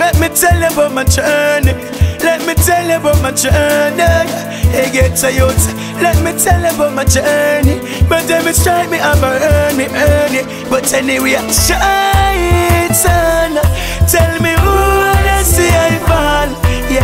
Let me tell you about my journey. Let me tell you about my journey. Hey, get to youth. Let me tell you about my journey. But every strike me, I'm earn it. But anyway, Troyton, tell me who wanna see I fall. Yeah,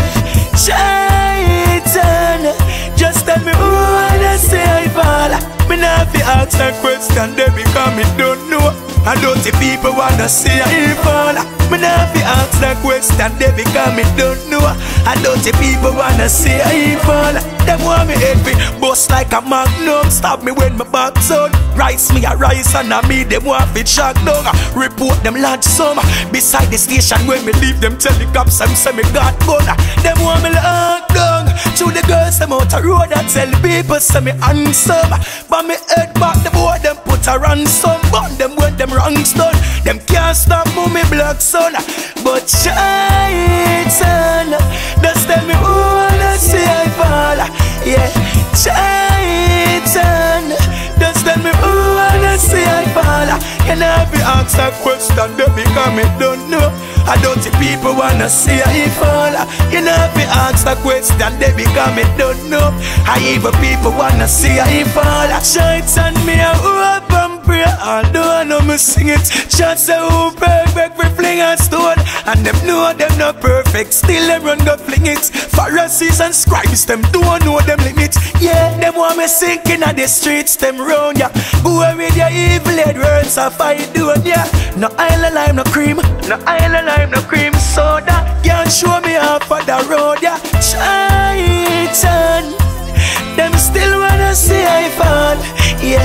Troyton, just tell me who wanna see I fall. Me not fi ask that question, they because me don't know. I don't see people wanna see I fall. Me not fi ask that question, they because me don't know. I don't see people wanna see I fall. Them want me head be bust like a magnum. Stop me when my back's on. Rise me a rise and a me them want fi shock down. Report them large sum. Beside the station when me leave them tell the cops them say me got gun. Them want me lock down. To the girls them out the road and tell the people say me handsome. But me head back the boy them put a ransom. But them when them wrongs done. Them can't stop me black son. But Troyton, just tell me who wanna see I fall. Yeah, Troyton, just tell me who wanna see I fall. Can I be asked that question, they because me don't know. I don't see people wanna see I fall. Can I be asked that question, they because me don't know. I even people wanna see I fall. Troyton, me a hope and pray. Although I know me sing it, just say who perfect, we fling and stone. And them know them not perfect, still them run go fling it. Pharisees and scribes, them don't know them limits. Yeah, them want me sinking at the streets, them round ya. Go with your evil head words, I fight doing ya. No island lime, no cream, no island lime, no cream soda. Can't show me half of the road, yeah. Troyton, them still wanna see I fall. Yeah,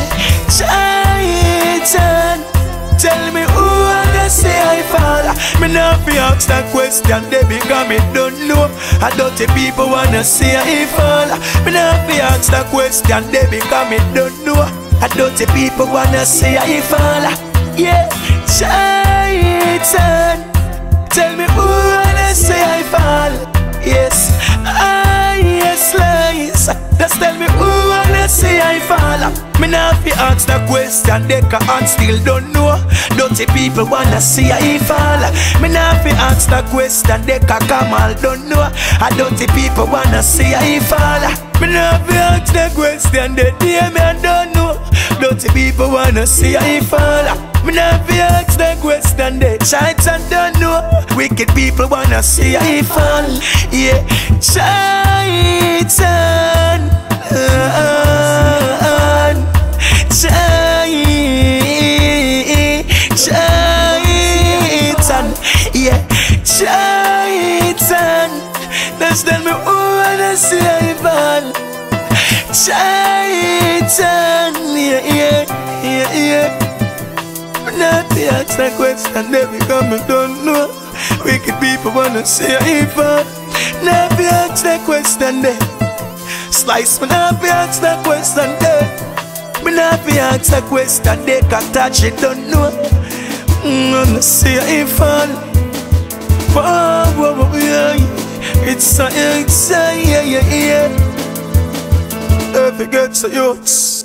Troyton, tell me who wanna see I fall. Me not fi ask that question, they because me don't know. I don't see people wanna see I fall. Me not fi ask that question, they because me don't know. I don't see people wanna see I fall. Yeah, Troyton, tell me who wanna see I fall. Yes, yes, lies. Just tell me who wanna see I fall. Me not fi ask that question, they can't still don't know. Don't see people wanna see I fall. Me not fi ask that question, they can't come all don't know. I don't see people wanna see I fall. Me not fi ask that question, they hear me and don't know. Don't see people wanna see I fall. Me not fi ask that question, they chance and don't know. Wicked people wanna see I fall. Yeah, Troyton, Troyton, yeah, Troyton. Just tell me who wanna see I fall. Troyton, yeah. Not the ask that question, they because me don't know. Wicked people wanna see I fall. Not the ask that question, they slice me. Not the ask that question, they me not the ask that question, they can't touch it, don't know. Wanna see I fall. Whoa, yeah. It's a, yeah. If it gets to youths.